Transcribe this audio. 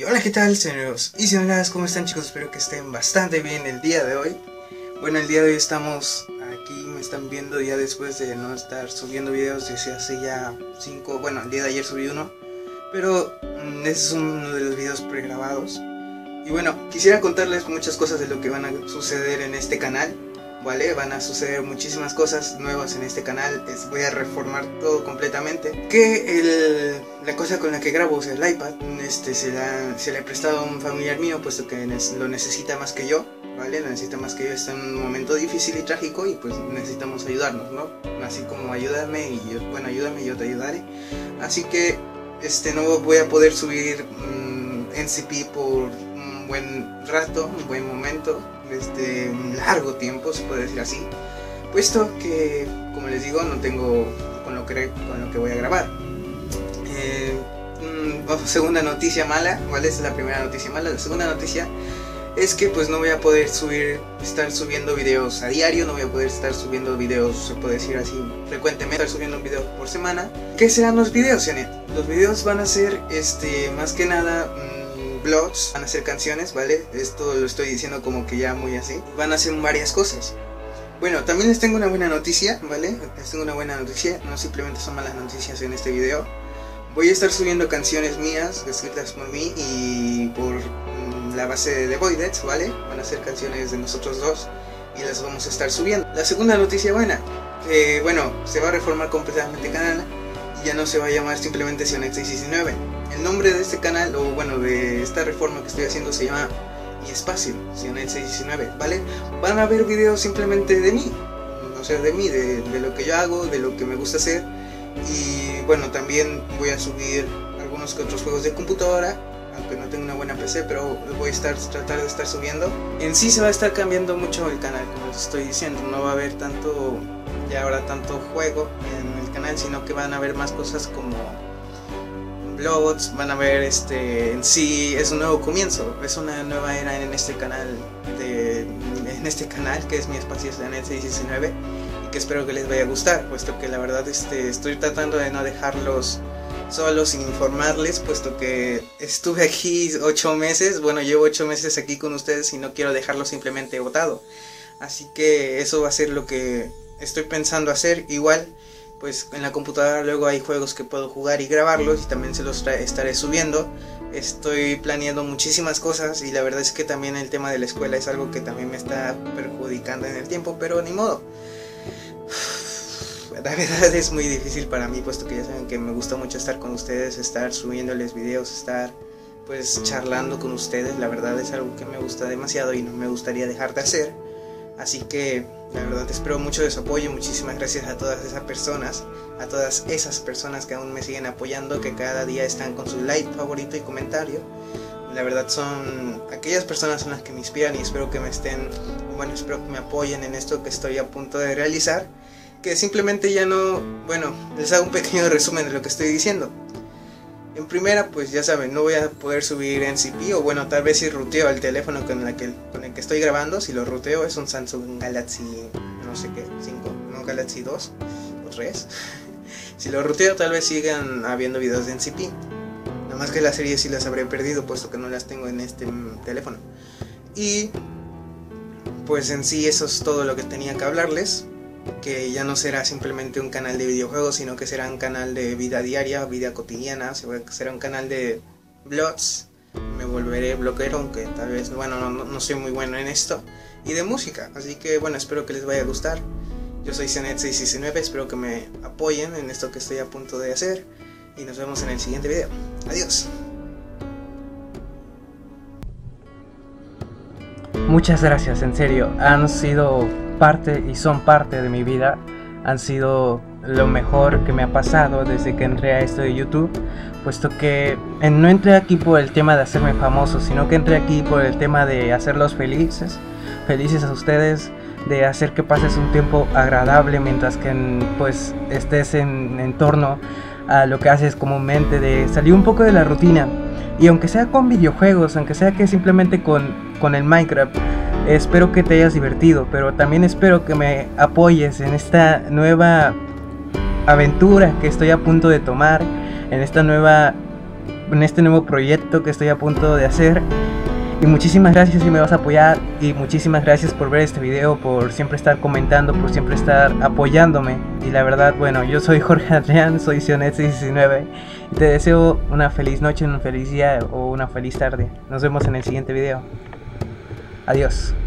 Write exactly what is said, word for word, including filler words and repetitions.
Y hola, ¿qué tal, señores? Y señoras, ¿cómo están, chicos? Espero que estén bastante bien el día de hoy. Bueno, el día de hoy estamos aquí, me están viendo ya después de no estar subiendo videos desde hace ya cinco, bueno, el día de ayer subí uno, pero mmm, ese es uno de los videos pregrabados. Y bueno, quisiera contarles muchas cosas de lo que van a suceder en este canal, ¿vale? Van a suceder muchísimas cosas nuevas en este canal. Es, voy a reformar todo completamente. Que el, la cosa con la que grabo, o sea, el iPad, este, se, la, se le he prestado a un familiar mío, puesto que lo necesita más que yo, ¿vale? Lo necesita más que yo, está en un momento difícil y trágico y pues necesitamos ayudarnos, ¿no? Así como ayúdame y yo, bueno, ayúdame y yo te ayudaré. Así que este, no voy a poder subir mmm, N C P por un buen rato, un buen momento, desde un largo tiempo, se puede decir así, puesto que, como les digo, no tengo con lo que, con lo que voy a grabar. Eh, mm, segunda noticia mala, ¿vale? Esa es la primera noticia mala. La segunda noticia es que pues no voy a poder subir, estar subiendo videos a diario, no voy a poder estar subiendo videos, se puede decir así, frecuentemente, estar subiendo un video por semana. ¿Qué serán los videos, Janet? Los videos van a ser, este, más que nada, mmm, vlogs, van a ser canciones, ¿vale? Esto lo estoy diciendo como que ya muy así. Van a ser varias cosas. Bueno, también les tengo una buena noticia, ¿vale? Les tengo una buena noticia, no simplemente son malas noticias en este video. Voy a estar subiendo canciones mías, escritas por mí y por mmm, la base de The Voideds, ¿vale? Van a ser canciones de nosotros dos y las vamos a estar subiendo. La segunda noticia buena, que bueno, se va a reformar completamente el canal y ya no se va a llamar simplemente Sionet seiscientos diecinueve. El nombre de este canal, o bueno, de esta reforma que estoy haciendo, se llama Mi Espacio, Sionet seiscientos diecinueve, ¿vale? Van a ver videos simplemente de mí, o sea, de mí, de, de lo que yo hago, de lo que me gusta hacer. Y bueno, también voy a subir algunos que otros juegos de computadora, aunque no tengo una buena P C, pero voy a estar, tratar de estar subiendo. En sí se va a estar cambiando mucho el canal, como les estoy diciendo, no va a haber tanto, ya ahora tanto juego en el canal, sino que van a haber más cosas como vlogs, van a ver, este, en sí es un nuevo comienzo, es una nueva era en este canal, de, en este canal que es Mi Espacio Sionet seiscientos diecinueve, y que espero que les vaya a gustar, puesto que la verdad este, estoy tratando de no dejarlos solos sin informarles, puesto que estuve aquí ocho meses, bueno, llevo ocho meses aquí con ustedes y no quiero dejarlo simplemente botado, así que eso va a ser lo que estoy pensando hacer. Igual pues en la computadora luego hay juegos que puedo jugar y grabarlos y también se los estaré subiendo. Estoy planeando muchísimas cosas y la verdad es que también el tema de la escuela es algo que también me está perjudicando en el tiempo, pero ni modo. La verdad es muy difícil para mí, puesto que ya saben que me gusta mucho estar con ustedes, estar subiéndoles videos, estar pues charlando con ustedes. La verdad es algo que me gusta demasiado y no me gustaría dejar de hacer. Así que la verdad espero mucho de su apoyo. Muchísimas gracias a todas esas personas, a todas esas personas que aún me siguen apoyando, que cada día están con su like, favorito y comentario. La verdad son aquellas personas son las que me inspiran y espero que me estén, bueno, espero que me apoyen en esto que estoy a punto de realizar. Que simplemente ya no, bueno, les hago un pequeño resumen de lo que estoy diciendo. En primera, pues ya saben, no voy a poder subir N C P, o bueno, tal vez si ruteo el teléfono con el, que, con el que estoy grabando, si lo ruteo es un Samsung Galaxy, no sé qué, cinco, no, Galaxy dos o tres. Si lo ruteo tal vez sigan habiendo videos de N C P, nada más que las series sí las habré perdido, puesto que no las tengo en este teléfono. Y pues en sí eso es todo lo que tenía que hablarles. Que ya no será simplemente un canal de videojuegos, sino que será un canal de vida diaria, vida cotidiana, será un canal de vlogs, me volveré bloguero, aunque tal vez, bueno, no, no soy muy bueno en esto, y de música, así que bueno, espero que les vaya a gustar. Yo soy Sionet seiscientos diecinueve, espero que me apoyen en esto que estoy a punto de hacer, y nos vemos en el siguiente video. Adiós. Muchas gracias, en serio, han sido parte y son parte de mi vida, han sido lo mejor que me ha pasado desde que entré a esto de YouTube, puesto que no entré aquí por el tema de hacerme famoso, sino que entré aquí por el tema de hacerlos felices, felices a ustedes, de hacer que pases un tiempo agradable mientras que pues estés en, en torno a lo que haces comúnmente, de salir un poco de la rutina. Y aunque sea con videojuegos, aunque sea que simplemente con, con el Minecraft, espero que te hayas divertido, pero también espero que me apoyes en esta nueva aventura que estoy a punto de tomar, en esta nueva en este nuevo proyecto que estoy a punto de hacer. Y muchísimas gracias si me vas a apoyar, y muchísimas gracias por ver este video, por siempre estar comentando, por siempre estar apoyándome. Y la verdad, bueno, yo soy Jorge Adrián, soy Sionet diecinueve, y te deseo una feliz noche, un feliz día o una feliz tarde. Nos vemos en el siguiente video. Adiós.